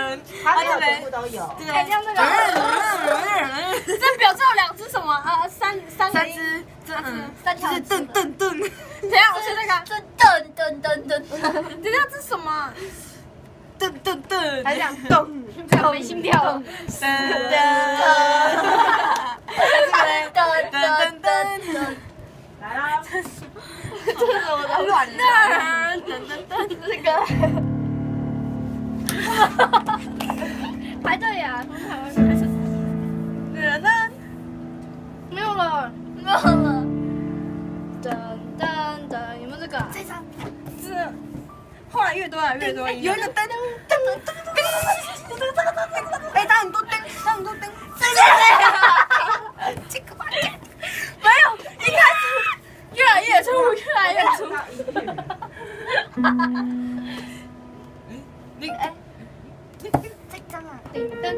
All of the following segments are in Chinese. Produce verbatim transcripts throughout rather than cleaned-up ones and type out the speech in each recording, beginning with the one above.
它没有全部都有。 哎，像这个，这表示有两只什么？呃，三三三只，这嗯，三条。是噔噔噔。等下我学那个，噔噔噔噔噔。等下这是什么？噔噔噔，还讲咚，这样没心跳。噔噔噔噔噔。来啦！这是这是我的软蛋，噔噔噔，这个。排队呀，从台湾开始。人呢？没有了，没有了。噔噔噔，有没有这个？这张，这。后来越多啊，越多。有一个灯，灯灯灯灯，这个这个这个，哎，它很多灯，它很多灯。这个，这个吧，没有，一开始越来越粗，越来越粗。哈哈哈。你哎。这张啊，顶灯。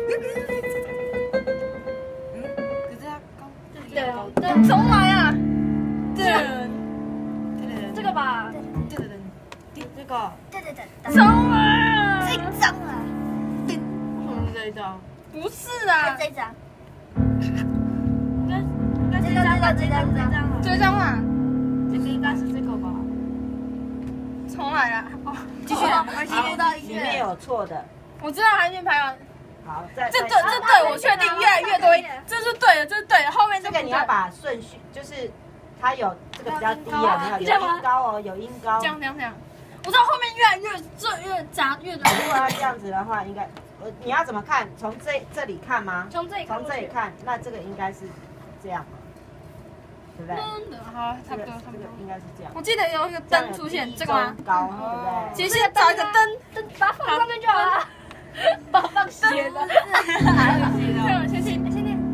嗯，可是它高。对对，重来啊！对，这个吧。对对对，这个。对对对，重来。这张啊。对，是这一张。不是啊。这张。应该应该这张吧，这张这张。这张啊。这个应该是这个吧。重来啊！继续，没关系。 里面有错的。 我知道还没排完。 好，再这对这对我确定越来越多，这是对的，这是对的。后面这个你要把顺序，就是它有这个比较低啊，没有有音高哦，有音高。 这样这样这样，我知道后面越来越这越杂越多。 如果要这样子的话，应该呃你要怎么看？从这这里看吗？ 从这里从这里看，那这个应该是这样嘛，对不对？ 好，差不多差不多， 应该是这样。 我记得有一个灯出现，这个吗？ 高，对不对？ 其实找一个灯，灯把它放上面就好了。把它放斜的，还有斜的。先先先念。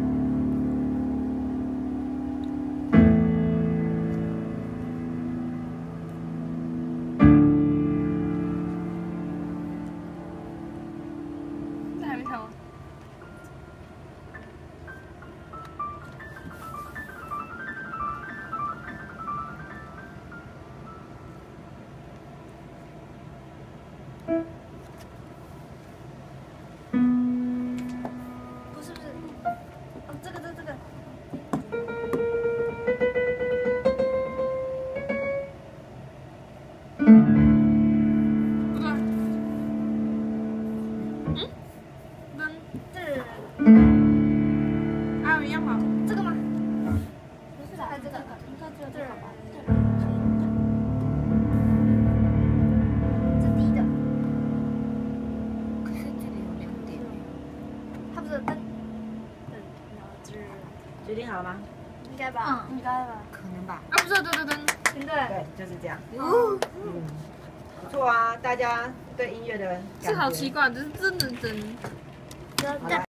这还没唱吗？ 决定好了吗？ 应该吧，嗯，应该吧， 可能吧。 啊，不是，对对对，对对，就是这样。嗯，不错啊，大家对音乐的感觉是好奇怪，就是真的真。